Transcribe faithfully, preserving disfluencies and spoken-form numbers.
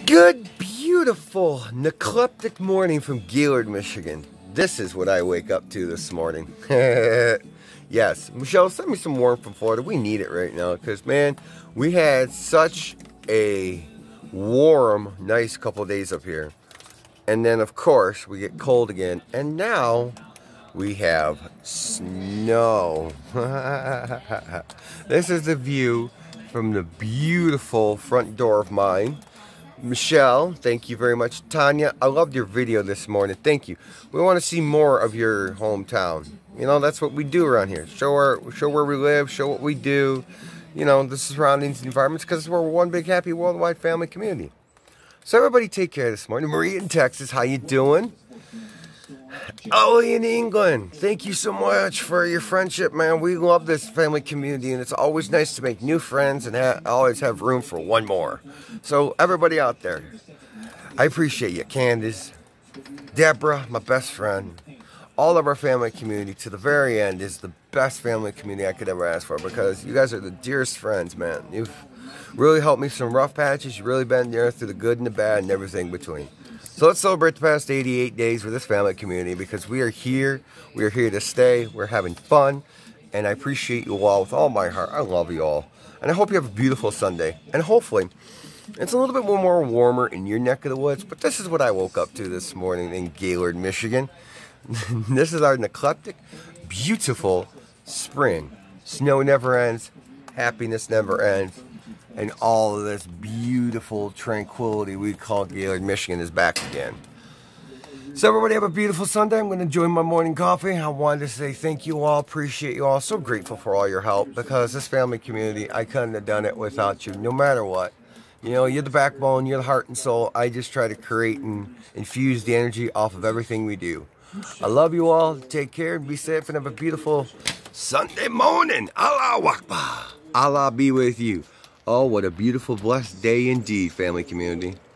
Good, beautiful, eclectic morning from Gaylord, Michigan. This is what I wake up to this morning. Yes, Michelle, send me some warmth from Florida. We need it right now because, man, we had such a warm, nice couple days up here. And then, of course, we get cold again. And now we have snow. This is the view from the beautiful front door of mine. Michelle, thank you very much. Tanya, I loved your video this morning. Thank you. We want to see more of your hometown. You know, that's what we do around here. Show our, show where we live, show what we do. You know, the surroundings, environments, because we're one big, happy, worldwide family community. So everybody take care this morning. Maria in Texas, how you doing? Ollie in England, thank you so much for your friendship, man. We love this family community, and it's always nice to make new friends and ha always have room for one more. So everybody out there, I appreciate you. Candace, Deborah, my best friend, all of our family community to the very end is the best family community I could ever ask for, because you guys are the dearest friends, man. You've really helped me some rough patches. You've really been there through the good and the bad and everything between. So let's celebrate the past eighty-eight days with this family community, because we are here, we are here to stay, we're having fun, and I appreciate you all with all my heart. I love you all. And I hope you have a beautiful Sunday. And hopefully, it's a little bit more warmer in your neck of the woods, but this is what I woke up to this morning in Gaylord, Michigan. This is our eclectic, beautiful spring. Snow never ends, happiness never ends. And all of this beautiful tranquility we call Gaylord, Michigan is back again. So everybody have a beautiful Sunday. I'm going to enjoy my morning coffee. I wanted to say thank you all, appreciate you all. So grateful for all your help, because this family community, I couldn't have done it without you, no matter what. You know, you're the backbone, you're the heart and soul. I just try to create and infuse the energy off of everything we do. I love you all. Take care, be safe, and have a beautiful Sunday morning. Allah Akbar. Allah be with you. Oh, what a beautiful, blessed day indeed, family community.